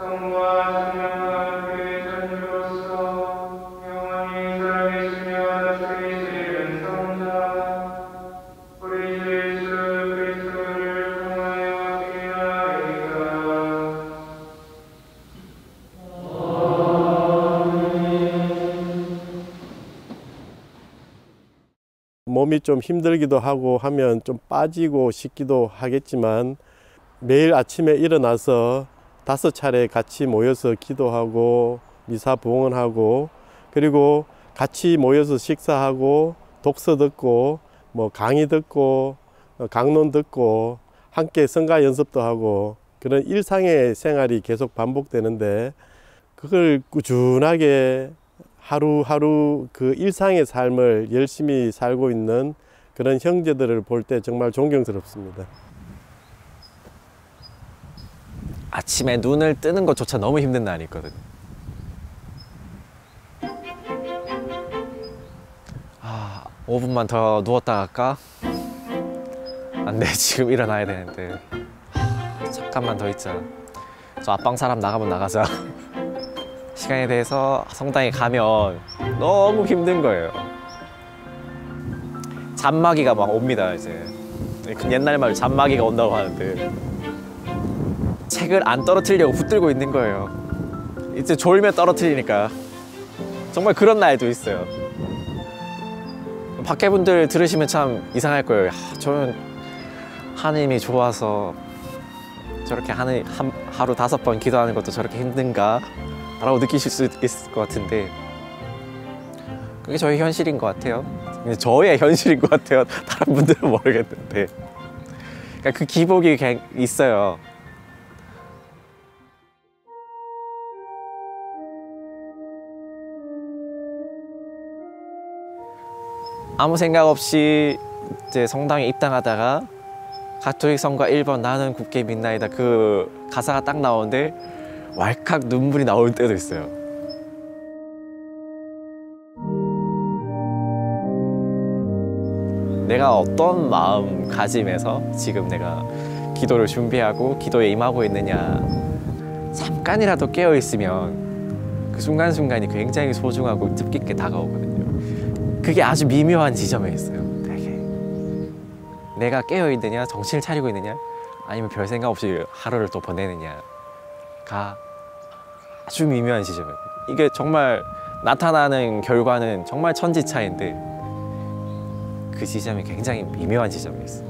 성부와 성령과 그의 전주로서 영원히 살아계시며 다스리시는 성자 우리 주 예수 그리스도를 통하여 기도하리이다. 몸이 좀 힘들기도 하고 하면 좀 빠지고 싶기도 하겠지만 매일 아침에 일어나서 5차례 같이 모여서 기도하고 미사 부흥하고 그리고 같이 모여서 식사하고 독서 듣고 뭐 강의 듣고 강론 듣고 함께 성가 연습도 하고 그런 일상의 생활이 계속 반복되는데 그걸 꾸준하게 하루하루 그 일상의 삶을 열심히 살고 있는 그런 형제들을 볼 때 정말 존경스럽습니다. 아침에 눈을 뜨는 것조차 너무 힘든 날이 있거든. 5분만 더 누웠다 갈까? 안 돼, 지금 일어나야 되는데. 잠깐만 더 있자. 저 앞방 사람 나가면 나가자. 시간에 대해서 성당에 가면 너무 힘든 거예요. 잔마귀가 막 옵니다, 이제. 옛날 말로 잔마귀가 온다고 하는데 책을 안 떨어뜨리려고 붙들고 있는 거예요. 이제 졸면 떨어뜨리니까. 정말 그런 날도 있어요. 밖에 분들 들으시면 참 이상할 거예요. 저는 하느님이 좋아서 저렇게 하루 5번 기도하는 것도 저렇게 힘든가? 라고 느끼실 수 있을 것 같은데 그게 저의 현실인 것 같아요. 저의 현실인 것 같아요. 다른 분들은 모르겠는데 그러니까 그 기복이 있어요. 아무 생각 없이 이제 성당에 입당하다가 가톨릭 성가 1번 나는 굳게 믿나이다 그 가사가 딱 나오는데 왈칵 눈물이 나올 때도 있어요. 내가 어떤 마음가짐에서 지금 내가 기도를 준비하고 기도에 임하고 있느냐. 잠깐이라도 깨어있으면 그 순간순간이 굉장히 소중하고 뜻깊게 다가오거든요. 그게 아주 미묘한 지점에 있어요. 되게 내가 깨어있느냐, 정신을 차리고 있느냐, 아니면 별 생각 없이 하루를 또 보내느냐가 아주 미묘한 지점이에요. 이게 정말 나타나는 결과는 정말 천지차이인데 그 지점이 굉장히 미묘한 지점이 있어요.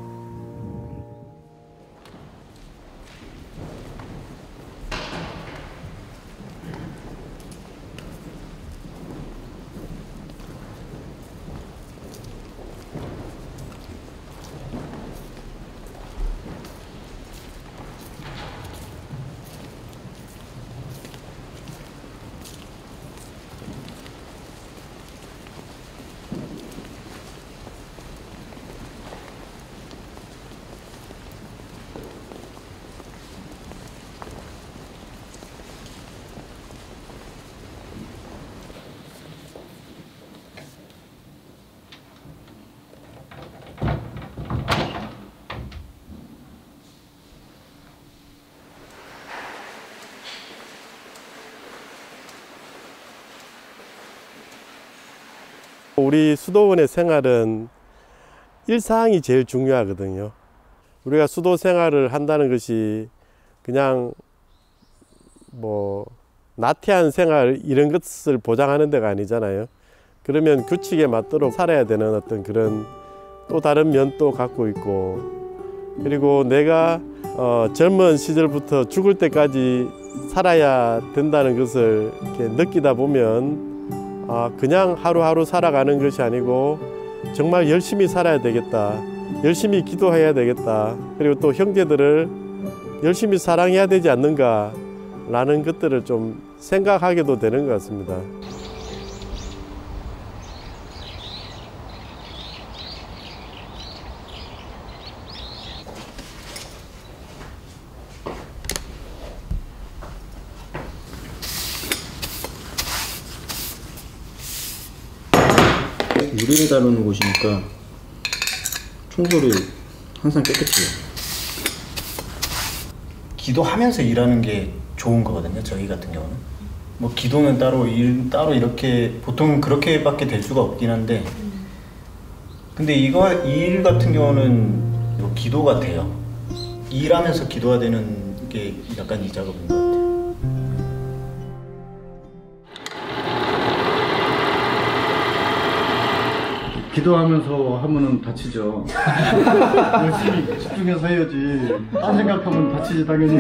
우리 수도원의 생활은 일상이 제일 중요하거든요. 우리가 수도 생활을 한다는 것이 그냥 뭐 나태한 생활 이런 것을 보장하는 데가 아니잖아요. 그러면 규칙에 맞도록 살아야 되는 어떤 그런 또 다른 면도 갖고 있고, 그리고 내가 젊은 시절부터 죽을 때까지 살아야 된다는 것을 이렇게 느끼다 보면 그냥 하루하루 살아가는 것이 아니고 정말 열심히 살아야 되겠다, 열심히 기도해야 되겠다, 그리고 또 형제들을 열심히 사랑해야 되지 않는가 라는 것들을 좀 생각하게도 되는 것 같습니다. 유리를 다루는 곳이니까 청소를 항상 깨끗이 해요. 기도하면서 일하는 게 좋은 거거든요. 저희 같은 경우는 뭐 기도는 따로 일 따로 이렇게 보통 그렇게밖에 될 수가 없긴 한데 근데 이 일 같은 경우는 이거 기도가 돼요. 일하면서 기도가 되는 게 약간 이 작업인 것 같아요. 기도하면서 하면은 다치죠. 열심히 집중해서 해야지. 딴 생각하면 다치지 당연히.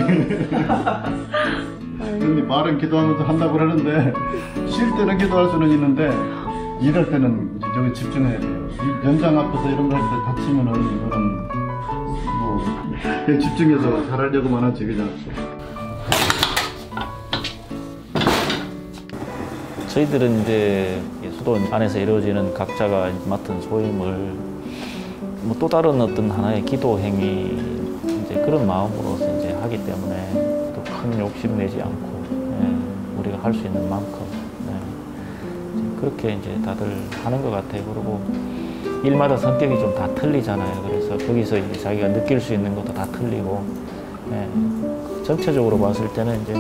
근데 말은 기도하면서 한다고 하는데 쉴 때는 기도할 수는 있는데 일할 때는 이제 저기 집중해야 돼요. 이 연장 앞에서 이런 거 할 때 다치면은 이거는 뭐 그냥 집중해서 잘하려고만 하지 그냥. 저희들은 이제 수도 안에서 이루어지는 각자가 맡은 소임을 뭐 또 다른 어떤 하나의 기도 행위 이제 그런 마음으로서 이제 하기 때문에 또 큰 욕심 내지 않고 우리가 할 수 있는 만큼 이제 그렇게 이제 다들 하는 것 같아요. 그리고 일마다 성격이 좀 다 틀리잖아요. 그래서 거기서 이제 자기가 느낄 수 있는 것도 다 틀리고 전체적으로 봤을 때는 이제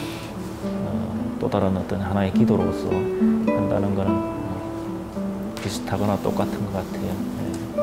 또 다른 어떤 하나의 기도로서 한다는 거는 비슷하거나 똑같은 것 같아요.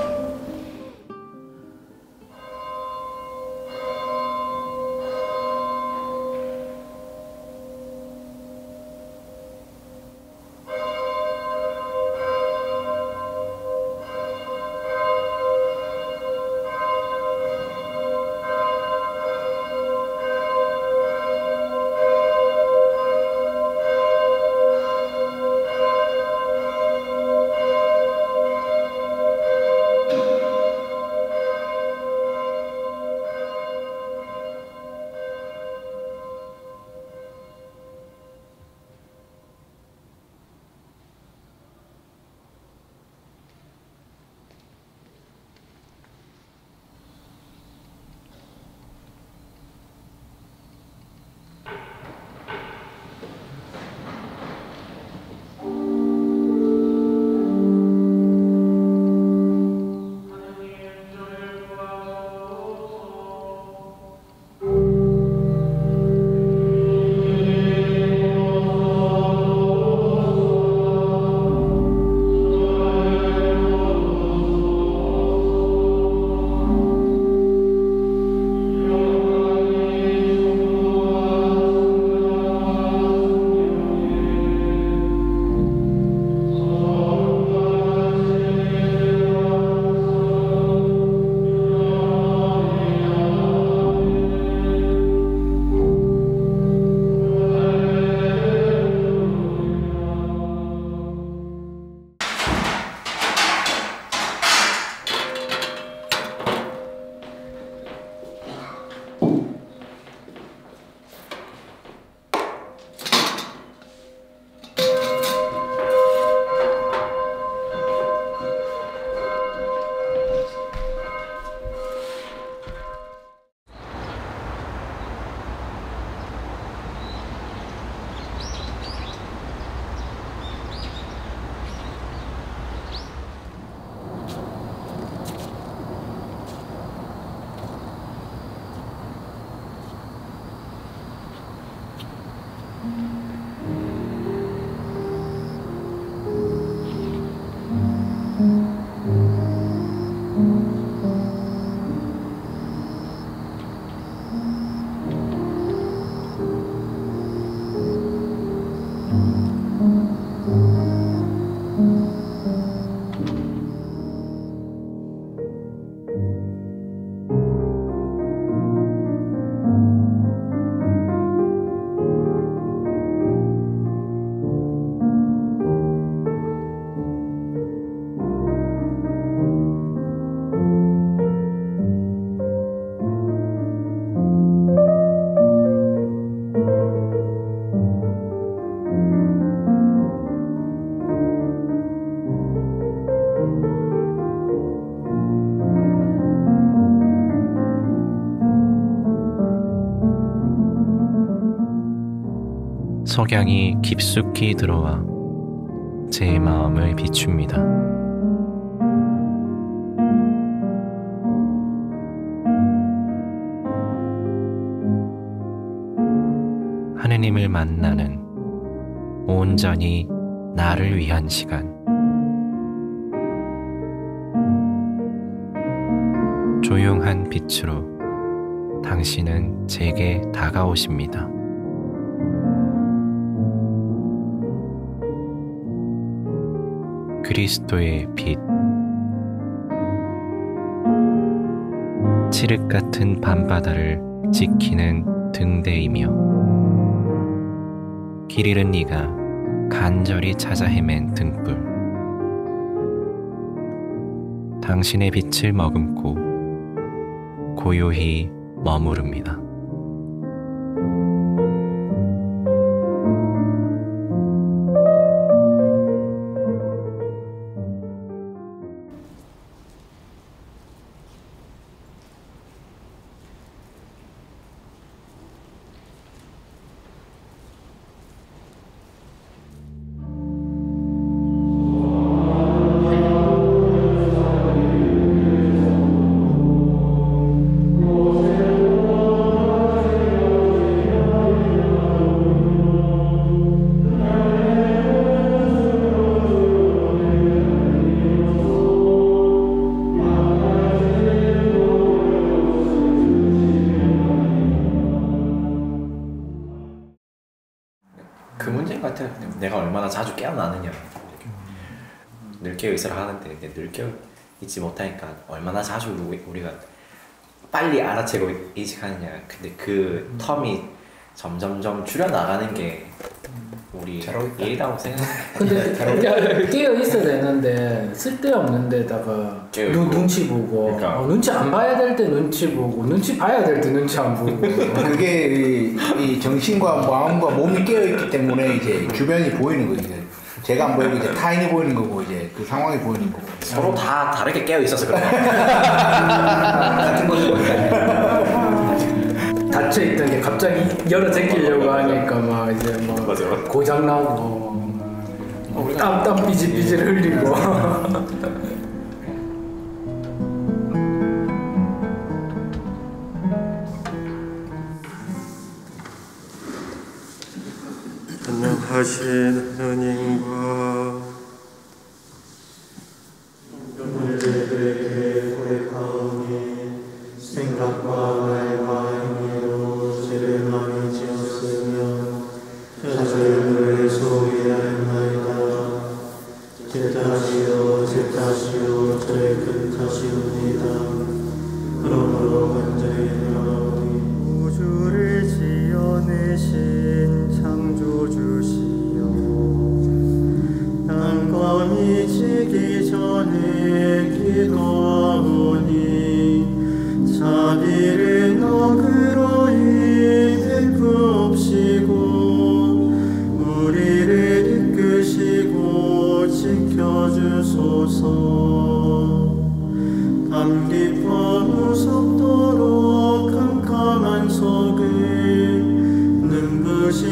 석양이 깊숙이 들어와 제 마음을 비춥니다. 하느님을 만나는 온전히 나를 위한 시간. 조용한 빛으로 당신은 제게 다가오십니다. 그리스도의 빛. 칠흑 같은 밤바다를 지키는 등대이며 길 잃은 네가 간절히 찾아 헤맨 등불. 당신의 빛을 머금고 고요히 머무릅니다. 그 문제인 것 같아요. 내가 얼마나 자주 깨어나느냐. 늘 깨어있으라 하는데 늘 깨어있지 못하니까 얼마나 자주 우리가 빨리 알아채고 인식하느냐. 근데 그 텀이 점점점 줄여나가는 게 우리 일이라고 생각해요. 근데 깨어 있어야 되는데 쓸데없는 데다가 눈치 보고 그러니까. 눈치 안 봐야 될 때 눈치 보고 눈치 봐야 될 때 눈치 안 보고 그게 이 정신과 마음과 몸이 깨어 있기 때문에 이제 주변이 보이는 거죠. 제가 안 보이고 이제 타인이 보이는 거고 이제 그 상황이 보이는 거고 서로 다 다르게 깨어 있어서 그런 거예요. 같은 거죠. 닫혀 있던 게 갑자기 열어 제끼려고 하니까 막 이제 뭐 맞아요. 고장 나고 땀 삐질삐질 흘리고 전능하신 하나님과 우리들에게 고백하오니 생각과 말과 행위로 죄를 많이 지었으며 자주를 소위하였나이다. 제 탓이요 제 탓이요 저의 큰 탓이옵니다. 그러므로 간절히 나오니 우주를 지어내신 창조주시여 땅과 미치기 전에 기도하오니 자비를 너그러이 베푸옵시고 우리를 이끄시고 지켜주소서. 밤 깊어 무섭도록 캄캄한 속을 눈부신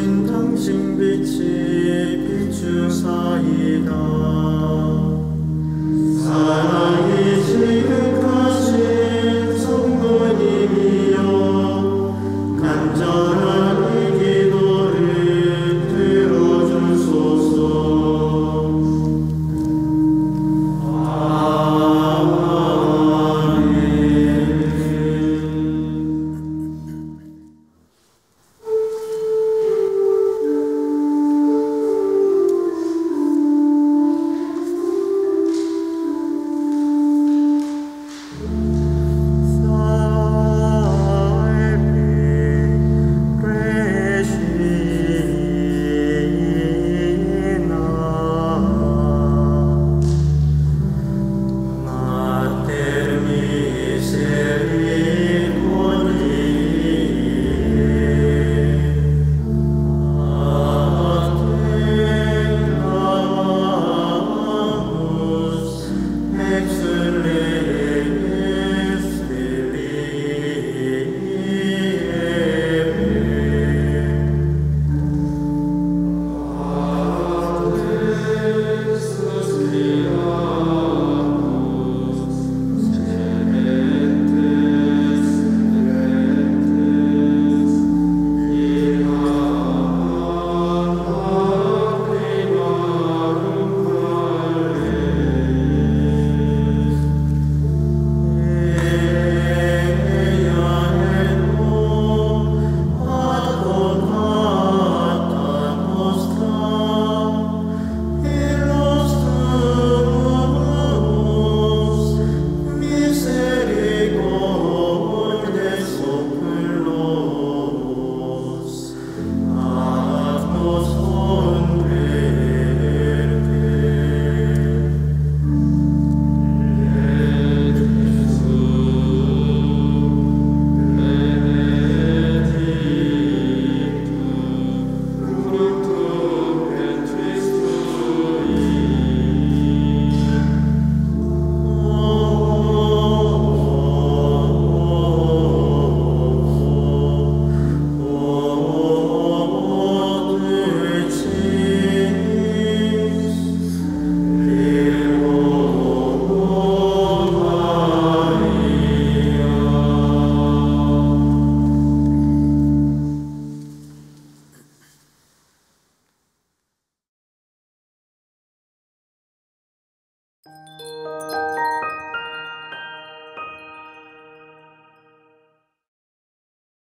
주